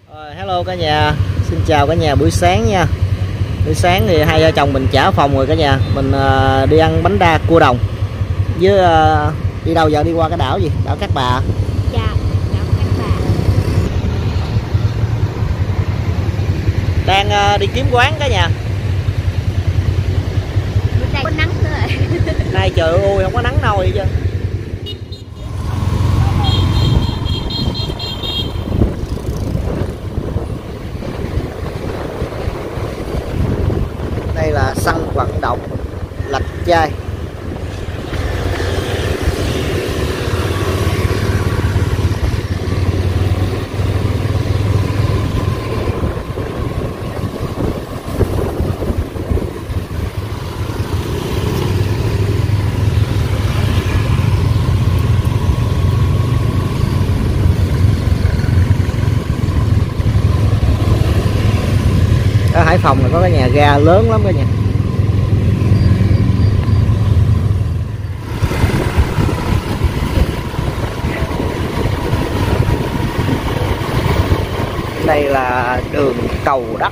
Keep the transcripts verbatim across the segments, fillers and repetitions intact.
Rồi, hello cả nhà, xin chào cả nhà buổi sáng nha. Buổi sáng thì hai vợ chồng mình trả phòng rồi cả nhà. Mình uh, đi ăn bánh đa cua đồng. Với uh, đi đâu giờ, đi qua cái đảo gì? Đảo Cát Bà. Dạ, đảo Cát Bà. Đang uh, đi kiếm quán cả nhà. Bữa nay có nắng nữa rồi. Nay trời ơi không có nắng nôi chứ. Đây là sân vận động Lạch Tray. Ở Hải Phòng là có cái nhà ga lớn lắm cả nhà. Đây là đường Cầu Đất.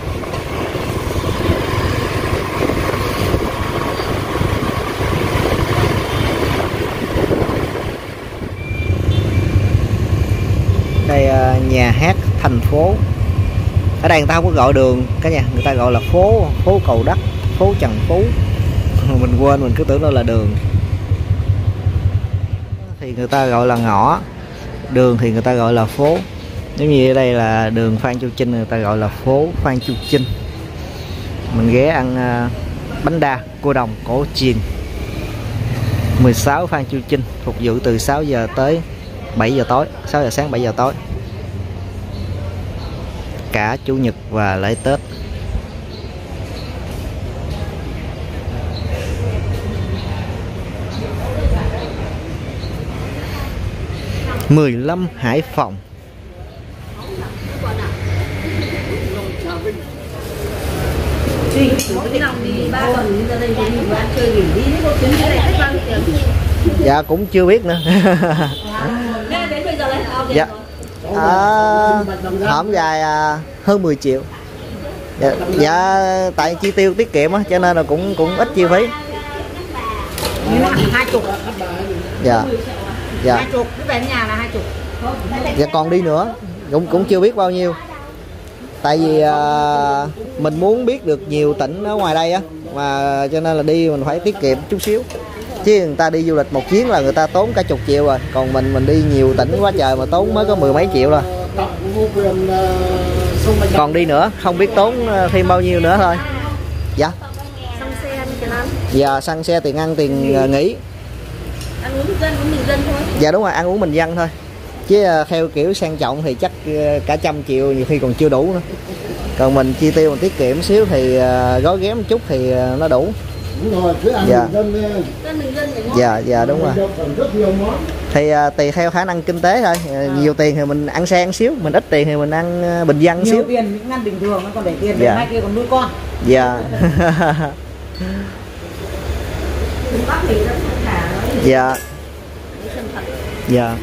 Đây nhà hát thành phố. Ở đây người ta không có gọi đường cả nhà, người ta gọi là phố, phố Cầu Đất, phố Trần Phú. Mình quên, mình cứ tưởng đó là đường. Thì người ta gọi là ngõ, đường thì người ta gọi là phố. Giống như ở đây là đường Phan Chu Trinh, người ta gọi là phố Phan Chu Trinh. Mình ghé ăn bánh đa cua đồng cổ truyền mười sáu Phan Chu Trinh, phục vụ từ sáu giờ tới bảy giờ tối, sáu giờ sáng bảy giờ tối, cả chủ nhật và lễ Tết. mười lăm Hải Phòng. Dạ cũng chưa biết nữa. Dạ à, hổm dài à, hơn mười triệu. Dạ, dạ tại chi tiêu tiết kiệm á, cho nên là cũng cũng ít chi phí. Hai chục. Dạ. Dạ. Hai chục, cái về nhà là hai chục. Dạ còn đi nữa, cũng cũng chưa biết bao nhiêu. Tại vì à, mình muốn biết được nhiều tỉnh ở ngoài đây á, mà cho nên là đi mình phải tiết kiệm chút xíu. Chứ người ta đi du lịch một chuyến là người ta tốn cả chục triệu rồi, còn mình mình đi nhiều tỉnh quá trời mà tốn mới có mười mấy triệu thôi. Còn đi nữa không biết tốn thêm bao nhiêu nữa thôi. Dạ. Xăng xe tiền ăn. Dạ xăng xe, tiền ăn, tiền nghỉ. Ăn uống bình dân, uống bình dân thôi. Dạ đúng rồi, ăn uống bình dân thôi. Chứ theo kiểu sang trọng thì chắc cả trăm triệu nhiều khi còn chưa đủ nữa. Còn mình chi tiêu mình tiết kiệm xíu thì gói ghém một chút thì nó đủ. Đúng rồi, cứ ăn dạ. bình dân. Dạ, dạ đúng rồi. Thì uh, tùy theo khả năng kinh tế thôi. Uh, nhiều tiền thì mình ăn sang xíu, mình ít tiền thì mình ăn uh, bình dân xíu. Nhiều tiền mình ăn bình thường, nó còn để tiền dạ. Mai kia còn nuôi con. Dạ. Dạ. Dạ.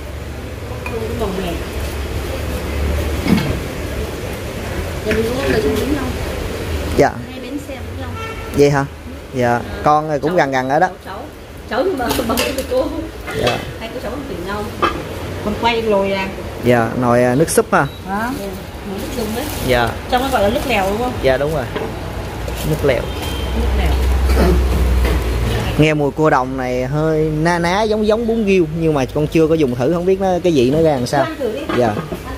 Dạ. Vậy hả? Dạ, con cháu, cũng gần gần ở đó. Cháu, cháu nhưng mà bằng với cô. Dạ. Hai cô cháu tìm nhau. Con quay lồi ra. Dạ, nồi nước súp ha. Đó. Nước dùng đấy. Dạ. Trong nó gọi là nước lèo đúng không? Dạ đúng rồi. Nước lèo. Nước lèo. Nghe mùi cua đồng này hơi na ná giống giống bún riêu, nhưng mà con chưa có dùng thử, không biết nó cái vị nó ra làm sao. Dạ.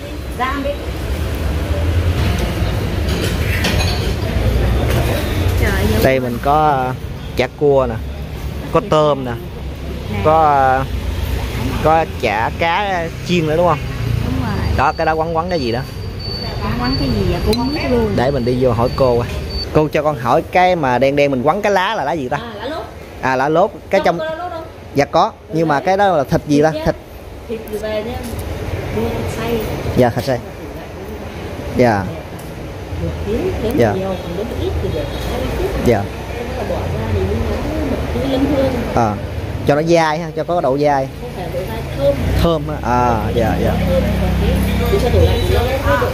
Đây mình có chả cua nè, có tôm nè, có có chả cá chiên nữa đúng không? Đúng rồi. Đó, cái đó quấn quấn cái gì đó? Quấn quấn cái gì vậy? Cô không biết luôn. Để mình đi vô hỏi cô coi. Cô cho con hỏi cái mà đen đen mình quấn cái lá là lá gì ta? À, lá lốt. À lá lốt. Cái trong. Dạ có, nhưng mà cái đó là thịt gì ta? Thịt. Thịt về nha. Mua thịt xay. Dạ thịt xay. Dạ. Dạ. Dạ. À, cho nó dai ha, cho có độ dai. Thơm. Thơm á. À dạ dạ.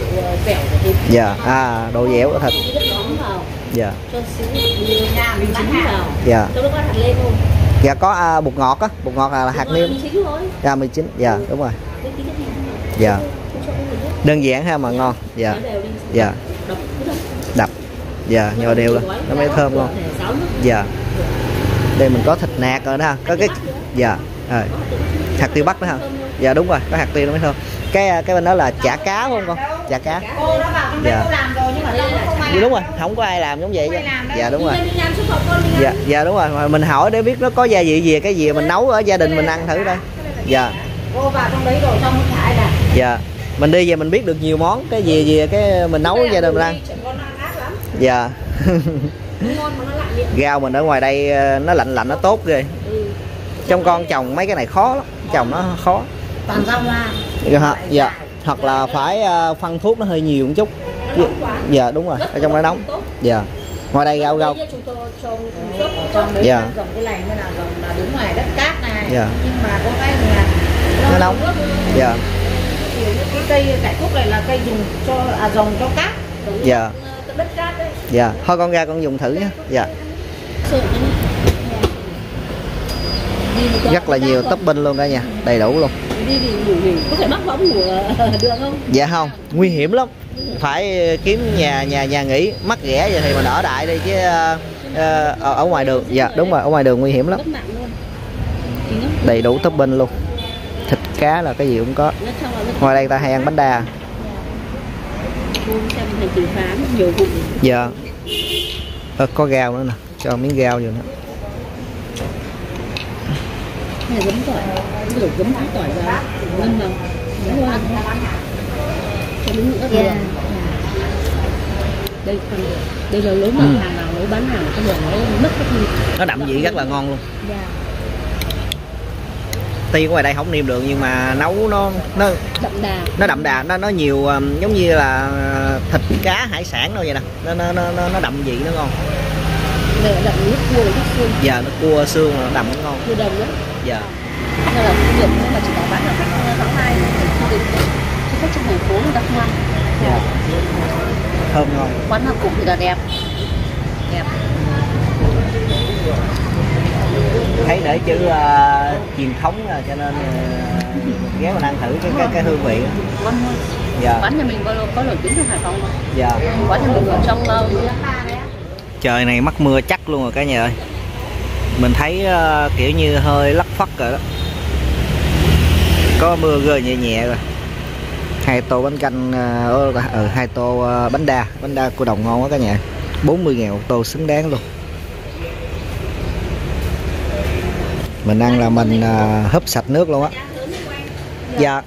Dạ, à độ dẻo của thịt. Nước nóng vào. Dạ. Cho xíu nhà mình chín vào. Dạ. Cho nó có hạt lem không? Dạ có à, bột ngọt á, bột ngọt là, là hạt nêm. chín thôi. Dạ mười chín. Dạ Ừ. đúng rồi. Cái tí cái gì? Dạ. Không cho cái gì hết. Đơn giản ha mà ngon. Dạ. Đập đều đi. Dạ. Đập cứ đập. Đập. Dạ, nhồi đều lên, nó mới thơm ngon. Dạ. Đây mình có thịt nạc rồi đó ha. Có cái dạ. Rồi. Hạt tiêu bắc nữa ha. Dạ đúng rồi, có hạt tiêu nó mới thơm. Cái cái bên đó là chả cá không con? Chả cá. Cô đó vào trong đây Dạ. cô làm rồi nhưng mà đâu có không ai Dạ, đúng rồi, không có ai làm giống vậy. Không ai làm đâu. Dạ đúng rồi. Đi làm xuất khẩu con đi ăn. Dạ, dạ đúng rồi, mà mình hỏi để biết nó có gia vị gì, cái gì mình nấu ở gia đình mình ăn thử đây. Dạ. cô vào trong đấy rồi xong nó thải là Dạ. Mình đi về mình biết được nhiều món, cái gì gì cái mình nấu gia đình mình ăn. con ăn ác lắm. Dạ. Ngon mà nó lạnh miệng. Rau mình ở ngoài đây nó lạnh lạnh nó tốt ghê. Ừ. Trong con trồng mấy cái này khó lắm, trồng nó khó. Toàn rau la. Dạ, dạ. Hoặc là phải uh, phân thuốc nó hơi nhiều một chút. Dạ đúng rồi, ở trong đó nóng. Dạ. Ngoài đây rau rau. Trong đấy Dạ. dòng cái này mới là dòng là đứng ngoài đất cát này. Dạ. Nhưng mà có cái là Nó nóng. Dạ. kiểu như cái cây cải cúc này là cây dùng cho à dòng cho cát. Dạ. Đất cát đấy. Dạ. Thôi con ra con dùng thử nhé. Dạ. Rất là nhiều topping luôn cả nhà, đầy đủ luôn. Đi thì ngủ nghỉ có thể bắt võng ngủ được không? Dạ không, nguy hiểm lắm. Phải kiếm nhà nhà nhà nghỉ mắc ghẻ vậy thì mình ở đại đi chứ uh, uh, ở, ở ngoài đường. Dạ đúng rồi, ở ngoài đường nguy hiểm lắm. Đầy đủ topping luôn. Thịt cá là cái gì cũng có. Ngoài đây ta hay ăn bánh đa. Dạ. Ờ, có rau nữa nè, cho miếng rau vô nữa. Này giấm tỏi, đổ giấm tỏi vào, ngâm vào, nấu ăn. Cho miếng nữa được. Đây còn đây là lớn mà ừ. Hàng nào nấu bán hàng cái đường nó mất hết đi. Nó đậm vị rất là ngon luôn. Dạ. Tuy ngoài đây không nêm được nhưng mà nấu nó nó đậm đà. Nó đậm đà, nó nó nhiều um, giống như là thịt cá hải sản đâu vậy nè. Nó nó nó nó đậm vị nó ngon. Đây là đậm nước cua với xương. Dạ nó cua xương nó đậm nó ngon. Cua đồng đó. Dạ. Đây là cái điểm mà chỉ có bán ở khách tháng hai khu vực chứ khách trong thành phố nó đặc ngoan. Dạ. Thơm ngon. Quán hàng cục thì là đẹp. Đẹp. Thấy để chữ uh, truyền thống uh, cho nên uh, ghé mình ăn thử cái cái, cái hương vị. Ngon hơn. Dạ. Quán nhà mình có có nổi tiếng trong Hải Phòng không? Dạ. Quán nhà mình ở trong uh, trời này mắc mưa chắc luôn rồi cả nhà ơi. Mình thấy uh, kiểu như hơi lắc phất rồi đó. Có mưa rơi nhẹ nhẹ rồi. Hai tô bánh canh ở uh, ừ, hai tô uh, bánh đa, bánh đa của Đồng ngon quá cả nhà. bốn mươi ngàn một tô xứng đáng luôn. Mình ăn là mình uh, húp sạch nước luôn á. Dạ.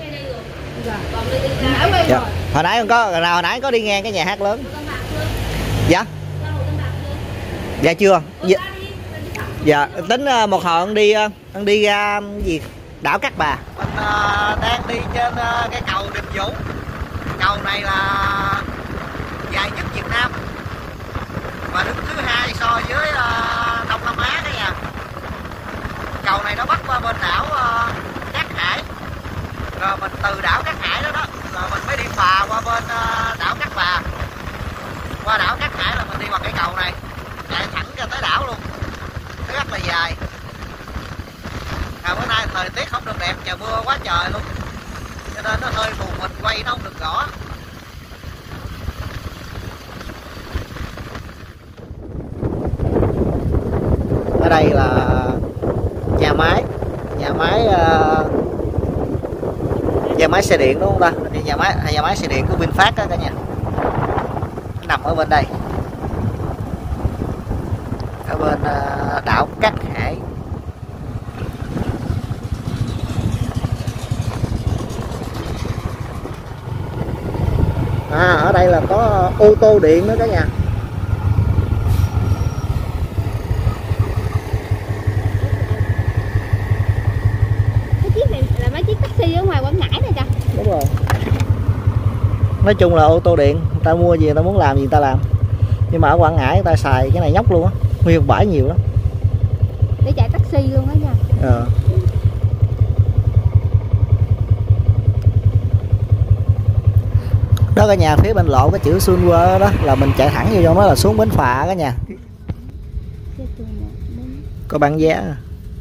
Dạ. Hồi nãy con có nào hồi nãy có đi ngang cái nhà hát lớn. Dạ. Dạ chưa. Dạ, dạ. Tính uh, một hồi con đi uh, con đi ra uh, gì đảo Cát Bà. Mình uh, đang đi trên uh, cái cầu Điệp Vũ. Cầu này là dài nhất Việt Nam và đứng thứ hai so với uh, Đông Nam Á đó nha. Cầu này nó bắt qua bên đảo uh, Cát Hải, rồi mình từ đảo Cát Hải đó đó rồi mình mới đi phà qua bên uh, đảo Cát Bà. Qua đảo Cát Hải là mình đi bằng cái cầu này chạy thẳng ra tới đảo luôn, nó rất là dài. À, bữa nay thời tiết không được đẹp, trời mưa quá trời luôn cho nên nó hơi mù mịt, quay nó không được rõ. Ở đây là nhà máy nhà máy uh, nhà máy xe điện đúng không ta? Nhà máy nhà máy xe điện của VinFast đó cả nhà, nằm ở bên đây, ở bên uh, đảo Cát Hải. À, ở đây là có ô tô điện nữa cả nhà. Cái chiếc này là mấy chiếc taxi ở ngoài Quảng Ngãi này kìa. Đúng rồi. Nói chung là ô tô điện, người ta mua gì người ta muốn làm gì người ta làm. Nhưng mà ở Quảng Ngãi người ta xài cái này nhóc luôn á, nguyên bãi nhiều lắm. Để chạy taxi luôn á nha. Ờ. Đó cả nhà, phía bên lộ cái chữ Sunway đó là mình chạy thẳng vô trong đó là xuống bến phà cả nhà. Có bán vé.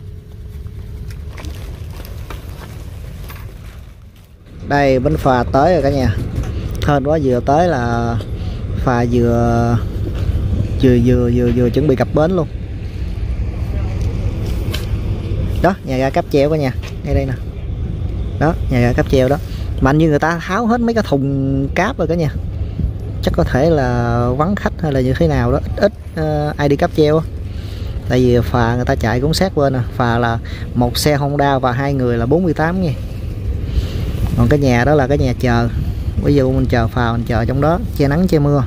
Đây bến phà tới rồi cả nhà. Hên quá, vừa tới là phà vừa vừa vừa vừa vừa chuẩn bị cập bến luôn. Đó, nhà ga cáp treo cả nhà, ngay đây nè. Đó, nhà ga cáp treo đó. Mà như người ta tháo hết mấy cái thùng cáp rồi cả nhà. Chắc có thể là vắng khách hay là như thế nào đó, ít ít uh, ai đi cáp treo. Tại vì phà người ta chạy cũng sát bên nè, phà là một xe Honda và hai người là bốn mươi tám nha. Còn cái nhà đó là cái nhà chờ. Bây giờ mình chờ phà, mình chờ trong đó, che nắng che mưa.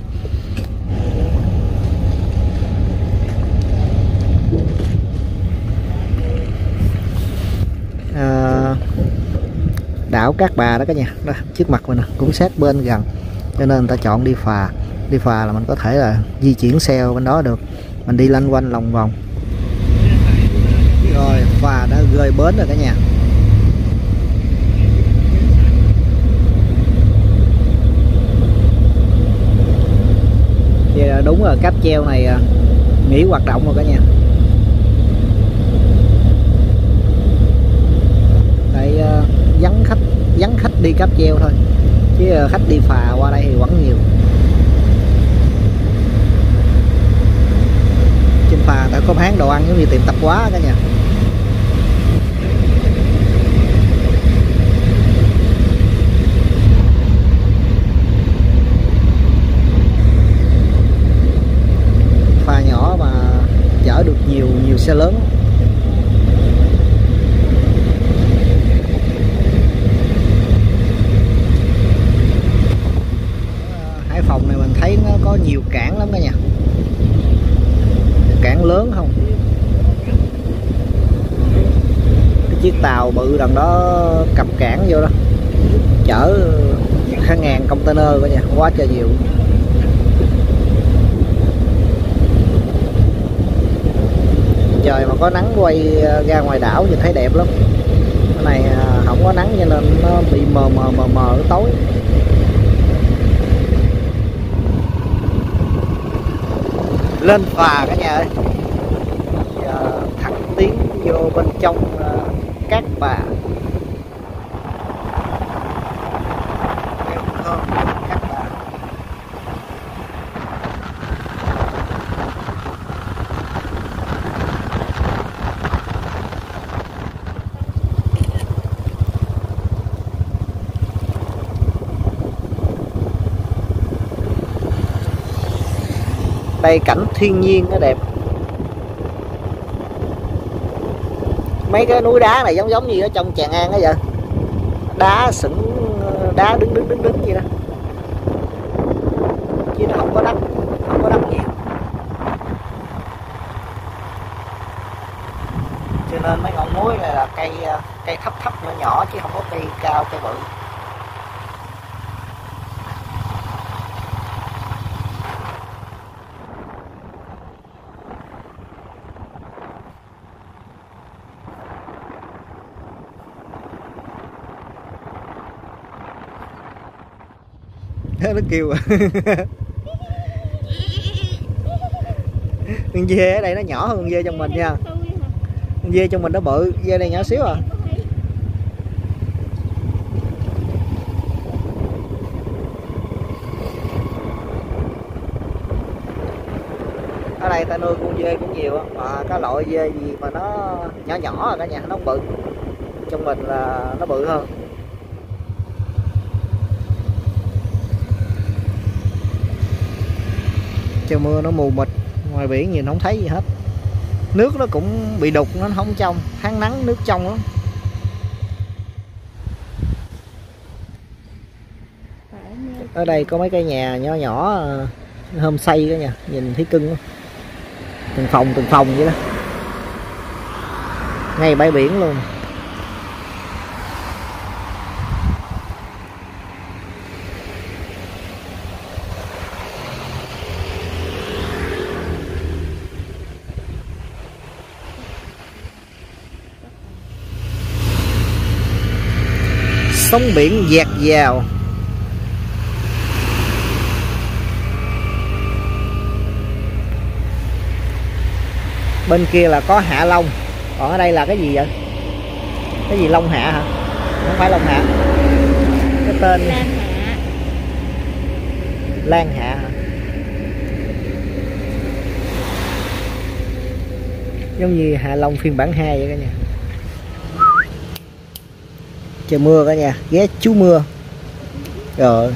À, đảo Cát Bà đó cả nhà, đó trước mặt mình nè, cũng sát bên gần, cho nên người ta chọn đi phà. Đi phà là mình có thể là di chuyển xe bên đó được, mình đi lanh quanh lòng vòng. Rồi phà đã rời bến rồi cả nhà. Vậy là đúng rồi, cáp treo này nghỉ hoạt động rồi cả nhà. Tại uh, vắng khách, vắng khách đi cáp treo thôi, chứ uh, khách đi phà qua đây thì vẫn nhiều. Trên phà tại có bán đồ ăn giống như tiệm tạp hóa cả nhà. Phà nhỏ mà chở được nhiều nhiều xe lớn. Hải Phòng này mình thấy nó có nhiều cảng lắm cả nhà. Cảng lớn không? Cái chiếc tàu bự đằng đó cập cảng vô đó, chở cả ngàn container cả nhà, quá trời nhiều. Trời mà có nắng quay ra ngoài đảo thì thấy đẹp lắm. Cái này không có nắng cho nên nó bị mờ mờ mờ mờ tối. Lên phà cả nhà ơi. Giờ thẳng tiến vô bên trong uh, Cát Bà. Cát Bà. Đây cảnh thiên nhiên nó đẹp. Mấy cái núi đá này giống giống như ở trong Tràng An đó vậy. Đá sững, đá đứng đứng đứng đứng vậy đó. Chứ nó không có đất, không có đất nhiều. Cho nên mấy ngọn núi này là cây cây thấp thấp nhỏ nhỏ chứ không có cây cao cây bự. Nó kêu à. Con dê ở đây nó nhỏ hơn con dê trong mình nha. Con dê trong mình nó bự, dê này nhỏ xíu à. Ở đây ta nuôi con dê cũng nhiều, mà cái loại dê gì mà nó nhỏ nhỏ à cả nhà, nó bự. Trong mình là nó bự hơn. Trời mưa nó mù mịt, ngoài biển nhìn không thấy gì hết. Nước nó cũng bị đục, nó không trong. Tháng nắng nước trong lắm. Ở đây có mấy cái nhà nhỏ nhỏ hôm xây đó nha, nhìn thấy cưng đó. Từng phòng từng phòng vậy đó, ngay bãi biển luôn. Sóng biển dạt dào. Bên kia là có Hạ Long, còn ở đây là cái gì vậy? Cái gì Long Hạ hả? Không phải Long Hạ, cái tên Lan Hạ. Lan Hạ hả? Giống như Hạ Long phiên bản hai vậy cả nhà. Trời mưa cả nhà, ghé chú mưa. Rồi.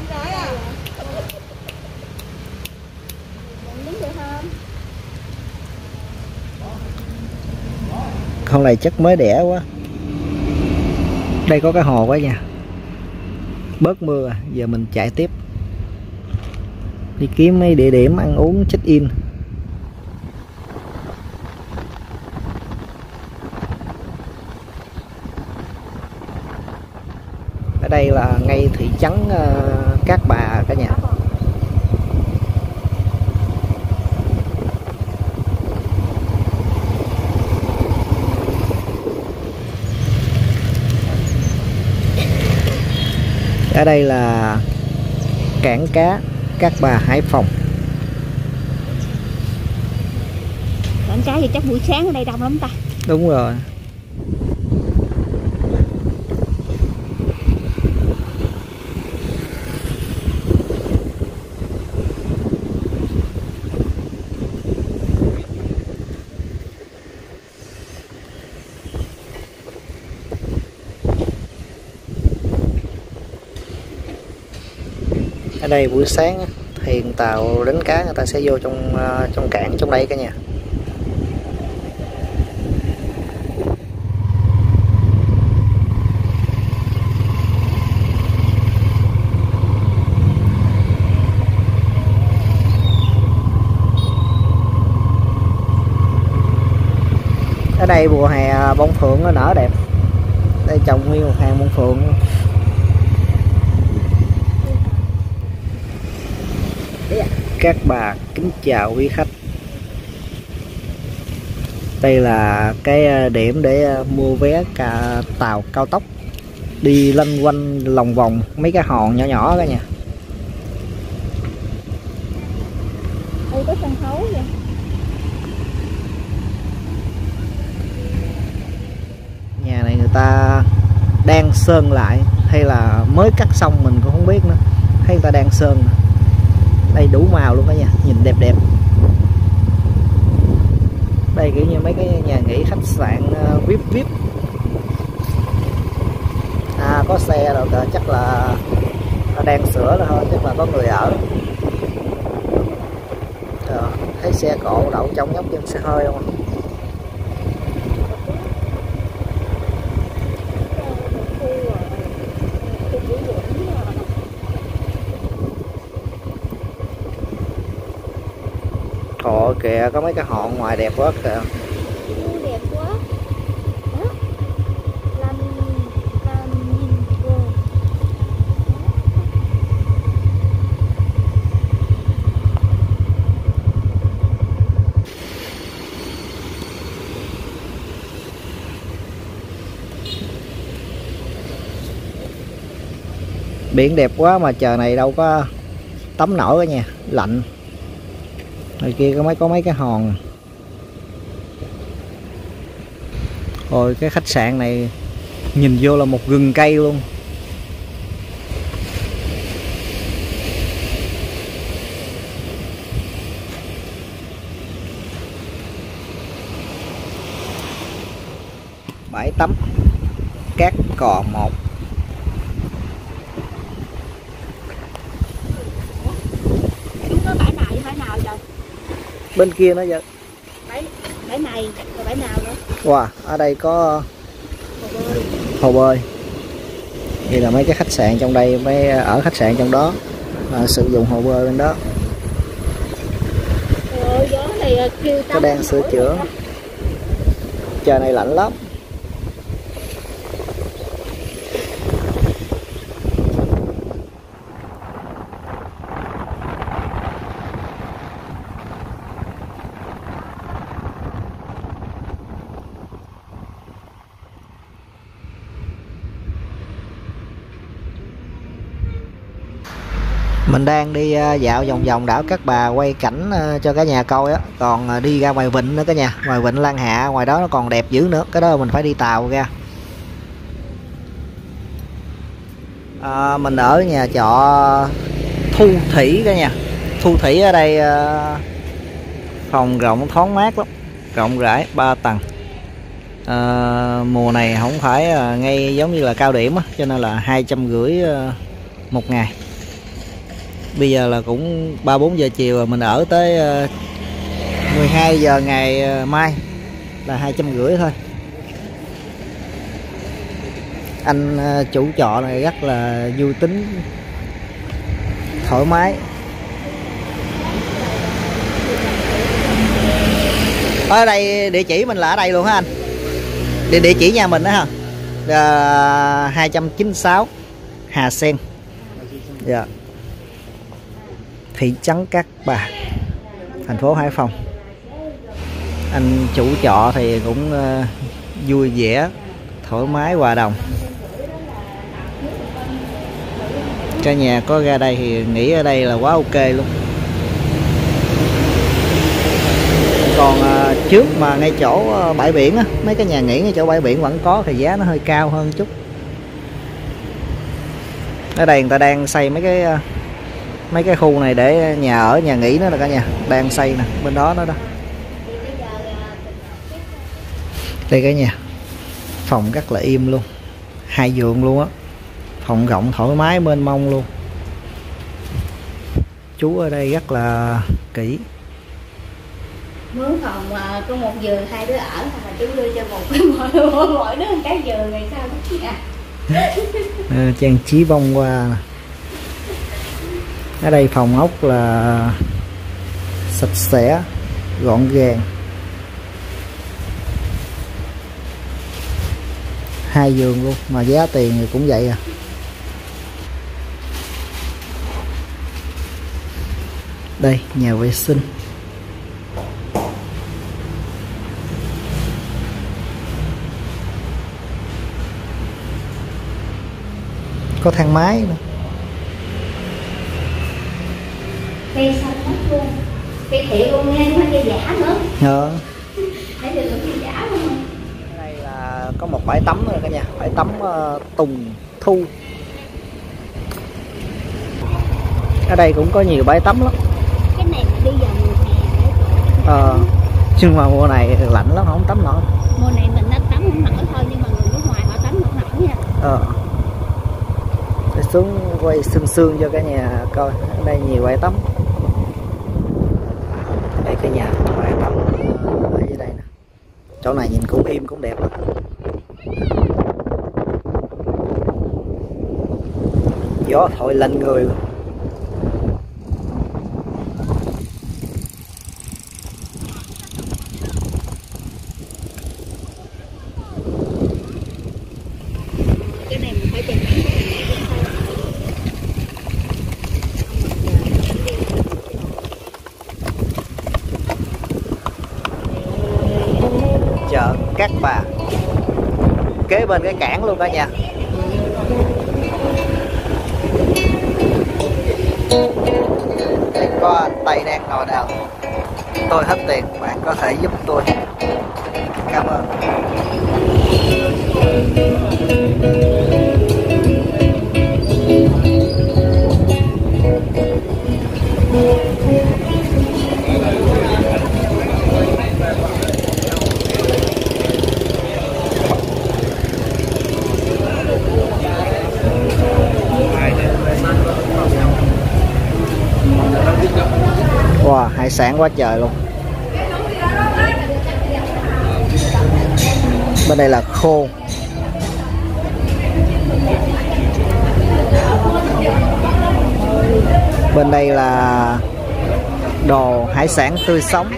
Con này chắc mới đẻ quá. Đây có cái hồ quá nha. Bớt mưa à, giờ mình chạy tiếp đi kiếm mấy địa điểm ăn uống check in. Ở đây là ngay thị trấn uh, Cát Bà cả nhà. Ở đây là cảng cá Cát Bà, Hải Phòng. Cảng cá thì chắc buổi sáng ở đây đông lắm ta. Đúng rồi. Ở đây buổi sáng thì tàu đánh cá người ta sẽ vô trong trong cảng trong đây cả nhà. Ở đây mùa hè bông phượng nó nở đẹp. Đây trồng nguyên một hàng bông phượng. Cát Bà kính chào quý khách. Đây là cái điểm để mua vé cả tàu cao tốc đi lanh quanh lòng vòng mấy cái hòn nhỏ nhỏ cả nhà. Đây có sân khấu vậy. Nhà này người ta đang sơn lại hay là mới cắt xong mình cũng không biết nữa. Thấy người ta đang sơn. Đây đủ màu luôn đó nha, nhìn đẹp đẹp. Đây kiểu như mấy cái nhà nghỉ khách sạn uh, vê i pê vê i pê. À có xe rồi kìa, chắc là đang sửa rồi thôi, chắc là có người ở. Rồi, thấy xe cộ đậu trong nhóc chân xe hơi không? Ồ kìa, có mấy cái hòn ngoài đẹp quá kìa. Đẹp quá. Đó. Làm, làm nhìn cô. Biển đẹp quá mà trời này đâu có tắm nổi cả nhà, lạnh. Ngoài kia có mấy có mấy cái hòn. Rồi cái khách sạn này nhìn vô là một rừng cây luôn. Bãi tắm Cát Cò một. Chúng có bãi nào với bãi nào rồi? Bên kia nó vậy. Bãi, bãi này, rồi bãi nào nữa? Wow, ở đây có Hồ bơi. hồ bơi. Đây là mấy cái khách sạn trong đây, mấy ở khách sạn trong đó à, sử dụng hồ bơi bên đó. Ôi, gió này kêu Nó đang sửa chữa. Trời này lạnh lắm. Mình đang đi dạo vòng vòng đảo Cát Bà quay cảnh cho cả nhà coi á, còn đi ra ngoài vịnh nữa cả nhà, ngoài vịnh Lan Hạ, ngoài đó nó còn đẹp dữ nữa, cái đó mình phải đi tàu ra. À, mình ở nhà trọ Thu Thủy cả nhà. Thu Thủy ở đây phòng rộng thoáng mát lắm, rộng rãi, ba tầng. À, mùa này không phải ngay giống như là cao điểm á, cho nên là hai trăm rưỡi một ngày. Bây giờ là cũng ba bốn giờ chiều rồi, mình ở tới mười hai giờ ngày mai là hai trăm rưỡi thôi. Anh chủ trọ này rất là vui tính, thoải mái. Ở đây địa chỉ mình là ở đây luôn hả anh? Địa, địa chỉ nhà mình đó hả? À, hai trăm chín mươi sáu Hà Sen. Dạ. Thị trấn Cát Bà, thành phố Hải Phòng. Anh chủ trọ thì cũng uh, vui vẻ, thoải mái, hòa đồng. Cả nhà có ra đây thì nghĩ ở đây là quá ok luôn. Còn uh, trước mà ngay chỗ uh, bãi biển á, mấy cái nhà nghỉ ngay chỗ bãi biển vẫn có, thì giá nó hơi cao hơn chút. Ở đây người ta đang xây mấy cái uh, mấy cái khu này để nhà ở, nhà nghỉ nữa là cả nhà, đang xây nè, bên đó nữa đó. Đây cả nhà, phòng rất là im luôn, hai giường luôn á, phòng rộng thoải mái mênh mông luôn. Chú ở đây rất là kỹ. Mướn phòng có một giường hai đứa ở, mà chú đưa cho một cái mỗi, mỗi đứa một cái giường này sao đó nha. À, trang trí bông hoa nè. Ở đây phòng ốc là sạch sẽ, gọn gàng. Hai giường luôn, mà giá tiền thì cũng vậy à. Đây, nhà vệ sinh. Có thang máy nữa. Cây xanh hết luôn, cây thiệu luôn nha, không phải cây giả nữa. Ờ. Thấy được cây giả luôn. Đây là có một bãi tắm nữa cả nhà, bãi tắm uh, Tùng Thu. Ở đây cũng có nhiều bãi tắm lắm. Cái này mà đi vào mùa hè đấy. Ờ. Nhưng mà mùa này lạnh lắm, không tắm nổi. Mùa này mình đã tắm không nổi thôi, nhưng mà người nước ngoài họ tắm không nổi nha. Ờ. Để xuống quay sương sương cho cả nhà coi. Ở đây nhiều bãi tắm. Đây cả nhà, bãi tắm ở dưới đây nè. Chỗ này nhìn cũng im cũng đẹp lắm. Gió thổi lên người luôn. Cái này mình phải tìm hiểu. Chợ Cát Bà, kế bên cái cảng luôn cả nhà. Có anh Tây đang ngồi nào. Tôi hết tiền, bạn có thể giúp tôi. Cảm ơn. Wow, hải sản quá trời luôn. Bên đây là khô. Bên đây là đồ hải sản tươi sống.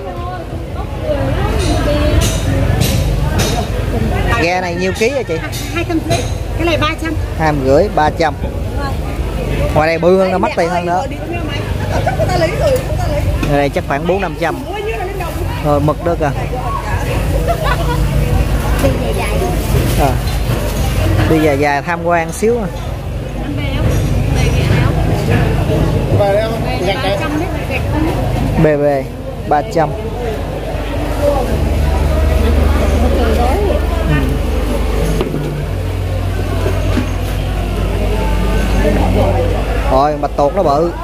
Ghe này nhiêu ký hả chị? hai trăm rưỡi, cái này ba trăm. Hai rưỡi, ba trăm. Ngoài đây bự hơn, nó mất tiền hơn nữa. Ở đây chắc khoảng bốn năm trăm. Rồi mực đó kìa. À, đi dài dài tham quan xíu. À. bê bê ba trăm. Rồi bạch tuộc nó bự.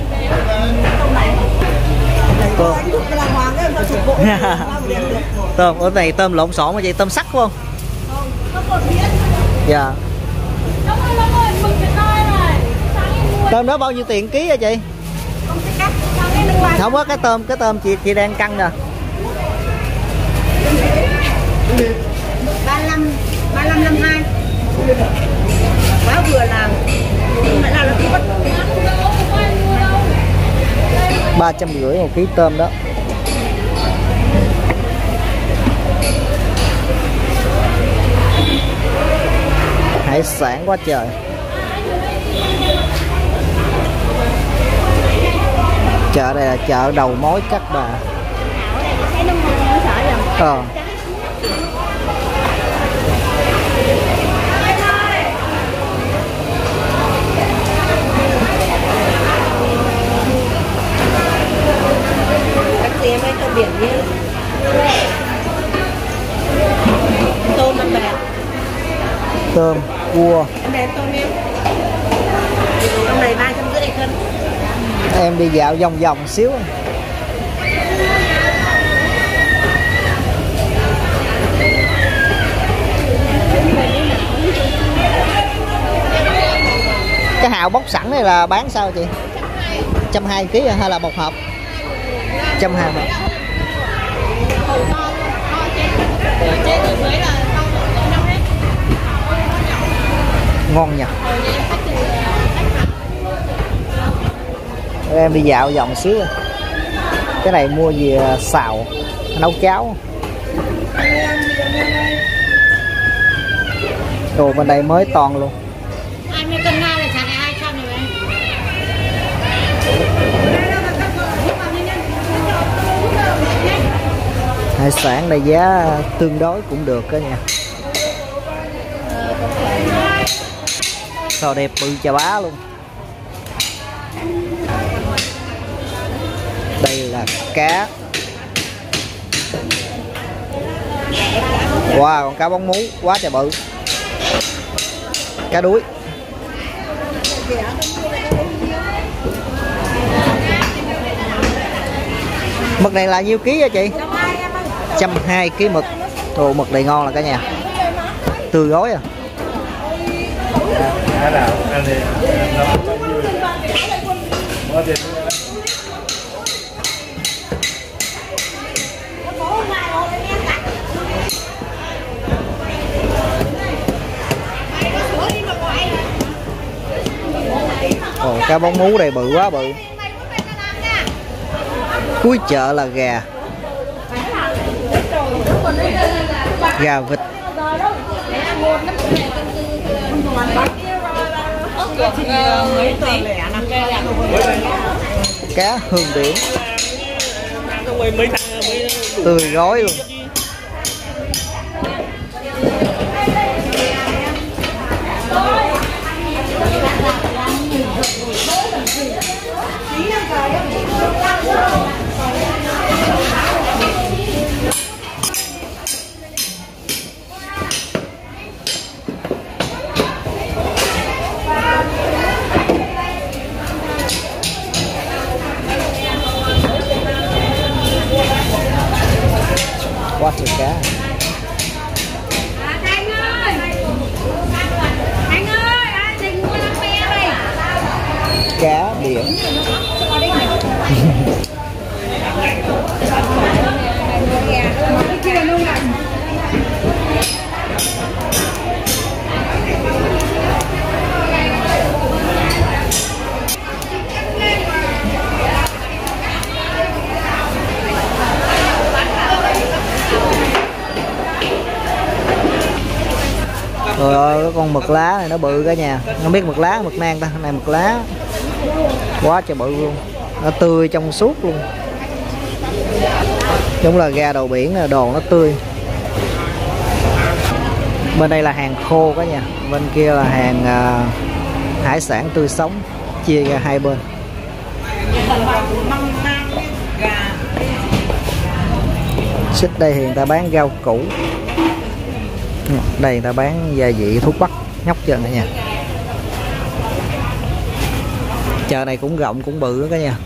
Tôm. Tôm ở này tôm lộn xộn mà vậy, tôm sắt phải không? Dạ. Tôm đó bao nhiêu tiền ký hả chị? Không có cái tôm, cái tôm chị chị đang cân nè. ba lăm, ba lăm năm hai. Quá vừa làm. Mẹ nào là không bắt. ba trăm rưỡi một ký tôm đó. Hải sản quá trời. Chợ đây là chợ đầu mối Cát Bà. Ờ. Các chị em ấy tôm biển đi. Tôm năm bè. Tôm, cua. Em bé tôm em. Tôm này ba trăm rưỡi cân. Em đi dạo vòng vòng xíu. Cái hào bóc sẵn này là bán sao chị? một trăm hai mươi ký hay là một hộp? một trăm hai mươi. Ngon nhỉ. Em đi dạo vòng xíu. Cái này mua gì xào nấu cháo. Đồ bên đây mới toàn luôn. hai mươi cân na là trả lại hai trăm rồi em. Hải sản này giá tương đối cũng được đó nha. Sao đẹp bự chà bá luôn. Đây là cá. Wow, con cá bóng mú quá trời bự. Cá đuối. Mực này là nhiêu ký hả chị? một trăm hai mươi ký mực. Ồ, mực này ngon là cả nhà. Tươi gói à. Ồ, cá bóng mú đây bự quá bự. Cuối chợ là gà. Gà vịt. Cá hương biển. Tươi gói luôn. Quá trời cá. Anh ơi, anh ơi, anh Đình mua năm pe đây. Cá biển. Trời ơi, cái con mực lá này nó bự cả nhà. Không biết mực lá, mực nang ta, này mực lá. Quá trời bự luôn. Nó tươi trong suốt luôn. Đúng là gà đầu biển, đồ nó tươi. Bên đây là hàng khô cả nhà. Bên kia là hàng uh, hải sản tươi sống. Chia ra hai bên. Xích đây thì người ta bán rau củ, đây người ta bán gia vị thuốc bắc nhóc trơn cả nhà. Chợ này cũng rộng cũng bự đó cả nhà.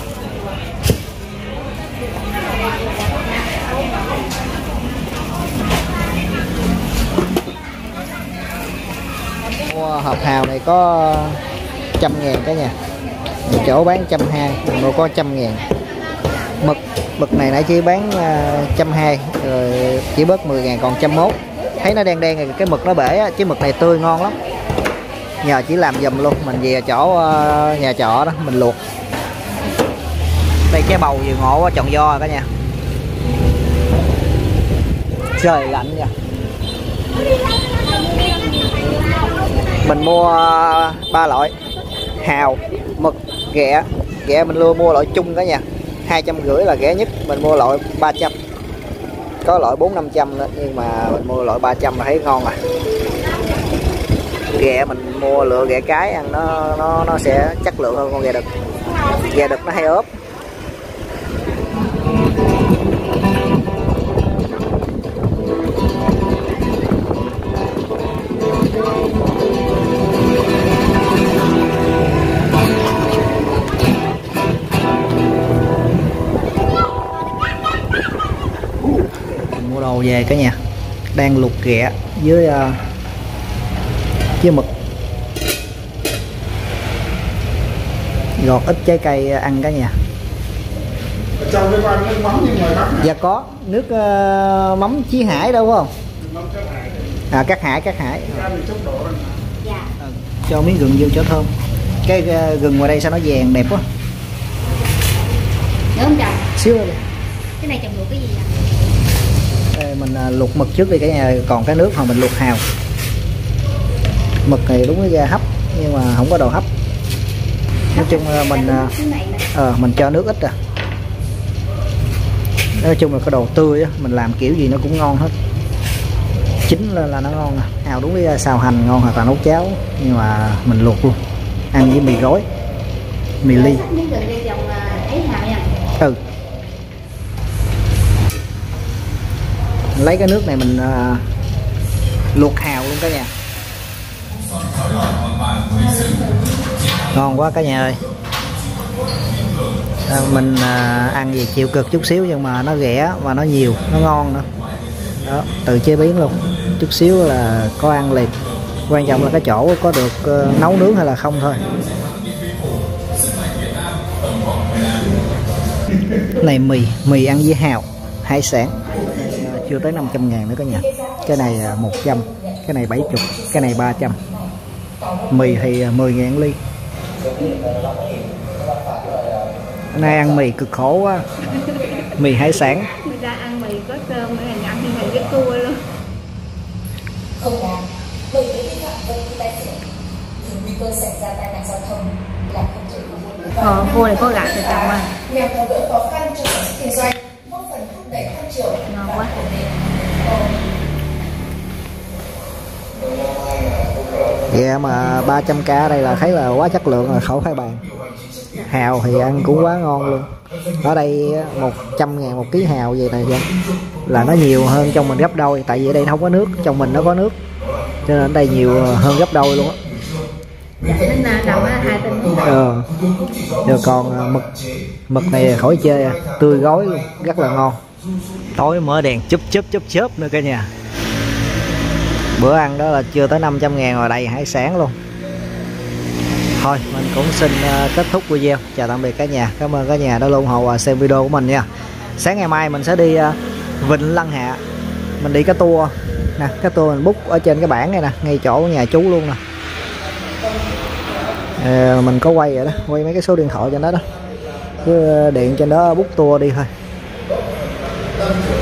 Mua hộp hào này có trăm ngàn cả nhà, chỗ bán trăm hai, mình mua có trăm ngàn. Mực mực này nãy chỉ bán uh, trăm hai rồi chỉ bớt mười ngàn còn trăm mốt. Thấy nó đen đen cái mực nó bể á, chứ mực này tươi ngon lắm. Nhờ chỉ làm giùm luôn, mình về chỗ uh, nhà trọ đó mình luộc. Đây cái bầu vừa ngộ quá, tròn do cả nhà. Trời lạnh nha. Mình mua ba loại hào, mực, ghẹ. Ghẹ mình luôn mua loại chung cả nhà, hai trăm rưỡi là rẻ nhất. Mình mua loại ba trăm, có loại bốn năm trăm nữa, nhưng mà mình mua loại ba trăm là thấy ngon rồi. Ghẹ mình mua lựa ghẹ cái ăn nó nó nó sẽ chất lượng hơn con ghẹ đực. Ghẹ đực nó hay ốp. Mua đồ về cả nhà, đang luộc ghẹ với uh, với mực, gọt ít trái cây ăn cả nhà. Trong cái quan nước mắm như ngoài Bắc. Dạ có nước uh, mắm Chí Hải đâu phải không? Mắm Cát Hải. À Cát Hải, Cát Hải. Dạ. À, cho miếng gừng vô cho thơm. Cái uh, gừng ngoài đây sao nó vàng đẹp quá. Nữa không chồng? Xíu đây. Cái này chồng luộc cái gì vậy? Đây, mình uh, luộc mực trước đi cả nhà, còn cái nước hồi mình luộc hào. Mực này đúng cái da hấp nhưng mà không có đồ hấp. Nói chung là mình ờ à, mình cho nước ít à. Nói chung là cái đồ tươi á, mình làm kiểu gì nó cũng ngon hết. Chín lên là nó ngon à. Hào đúng cái xào hành ngon hoặc là nấu cháo, nhưng mà mình luộc luôn. Ăn với mì gói, mì ly. Ừ. Lấy cái nước này mình uh, luộc hào luôn cả nhà. Ngon quá cả nhà ơi. À, mình à, ăn gì chịu cực chút xíu nhưng mà nó rẻ và nó nhiều, nó ngon nữa. Đó, tự chế biến luôn. Chút xíu là có ăn liền. Quan trọng là cái chỗ có được uh, nấu nướng hay là không thôi. Này mì, mì ăn với hào, hải sản. Chưa tới năm trăm ngàn nữa cả nhà. Cái này một trăm, cái này bảy mươi, cái này ba trăm. Mì thì mười ngàn ly. Hôm nay ăn mì cực khổ quá. Mì hải sản. Người ta ăn mì có cơm nữa, ăn như này với cua luôn. Không đáng, bởi vì vi phạm với tai nạn thì nguy cơ xảy ra tai nạn giao thông là không thể có muôn lý. Ờ, cua này có gạo từ chồng à. Nhằm tháo gỡ khó khăn cho sản xuất kinh doanh, góp phần thúc đẩy tăng trưởng. Ngon quá. Dạ mà ba trăm k đây là thấy là quá chất lượng rồi, khỏi phải bàn. Hào thì ăn cũng quá ngon luôn. Ở đây một trăm ngàn một ký hào vậy này là nó nhiều hơn trong mình gấp đôi. Tại vì ở đây không có nước, trong mình nó có nước, cho nên ở đây nhiều hơn gấp đôi luôn á. Nên là đồng á hai tinh. Ờ. Rồi còn mực mực này khỏi chơi à, tươi gói luôn, rất là ngon. Tối mở đèn chớp chớp chớp chớp nữa cả nhà. Bữa ăn đó là chưa tới năm trăm ngàn rồi, đầy hải sản luôn. Thôi mình cũng xin uh, kết thúc video. Chào tạm biệt cả nhà. Cảm ơn cả nhà đã ủng hộ và xem video của mình nha. Sáng ngày mai mình sẽ đi uh, Vịnh Lân Hạ. Mình đi cái tour nè, cái tour mình book ở trên cái bảng này nè, ngay chỗ nhà chú luôn nè. À, mình có quay rồi đó, quay mấy cái số điện thoại trên đó đó. Cứ điện trên đó book tour đi thôi.